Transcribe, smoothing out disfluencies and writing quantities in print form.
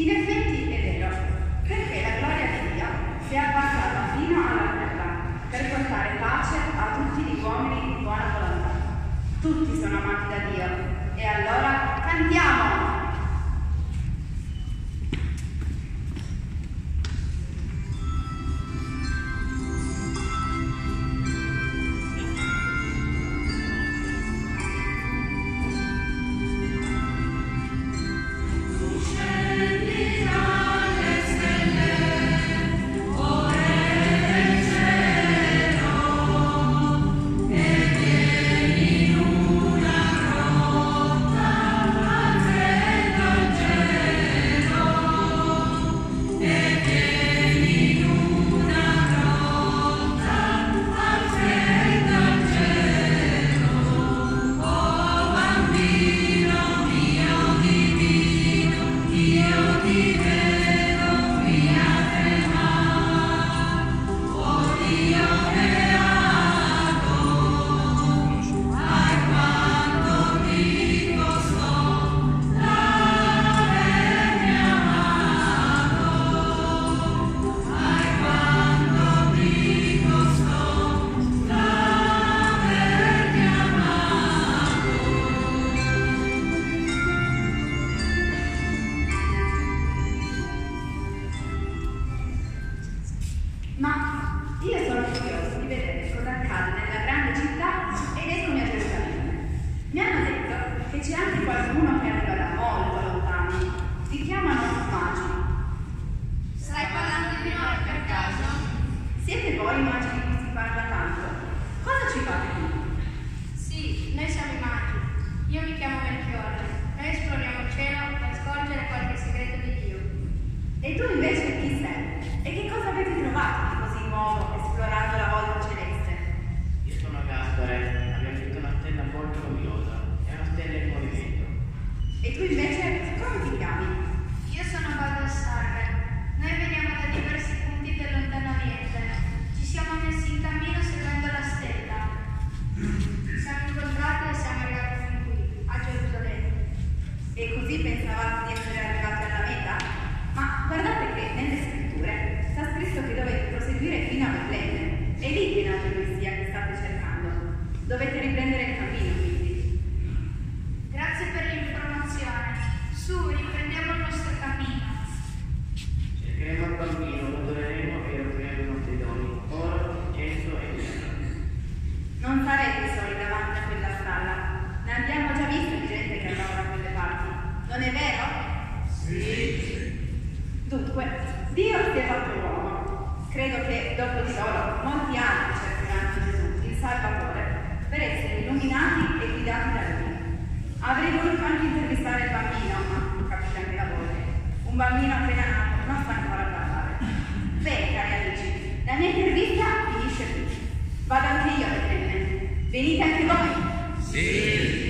In effetti è vero, perché la gloria di Dio si è abbassata fino alla terra per portare pace a tutti gli uomini di buona volontà. Tutti sono amati da Dio e allora cantiamo! Ma io sono curioso di vedere cosa accade nella grande città ed eccomi a Gerusalemme. Mi hanno detto che c'è anche qualcuno che arriva da molto lontano. Si chiamano magi. Stai parlando di noi per caso? Siete voi i magi di cui si parla tanto? Cosa ci fate qui? Sì, noi siamo i magi. Io mi chiamo Melchiorre. Noi esploriamo il cielo per scorgere qualche segreto di Dio. E tu invece chi sei? E che cosa avete trovato di così nuovo esplorando la volta celeste? Io sono Gaspare, abbiamo visto una stella molto luminosa, è una stella in movimento. E tu invece come ti chiami? Io sono Baldassarre. Noi veniamo da diversi punti del lontano oriente. Ci siamo messi in cammino seguendo la stella. Siamo incontrati e siamo arrivati fin qui, a Gerusalemme. E così pensavate di essere arrivati alla meta? Ma guardate che nelle scritture sta scritto che dovete proseguire fino a Betlemme. È lì che è nato il Messia che state cercando. Dovete riprendere il cammino, quindi. Grazie per l'informazione. Su, riprendiamo il nostro cammino. Cercheremo il bambino, lo adoreremo e lo otterremo i nostri doni, oro, incenso e terra. Non sarete soli davanti a quella stalla. Ne abbiamo già visto di gente che andava da quelle parti. Non è vero? Sì. Dunque, Dio si è fatto uomo. Credo che dopo di loro molti altri cercheranno Gesù, il Salvatore, per essere illuminati e guidati da Lui. Avrei voluto anche intervistare il bambino, ma capite anche la voce. Un bambino appena nato non sa ancora parlare. Beh, cari amici, la mia intervista finisce qui. Vado anche io a Betlemme. Venite anche voi? Sì.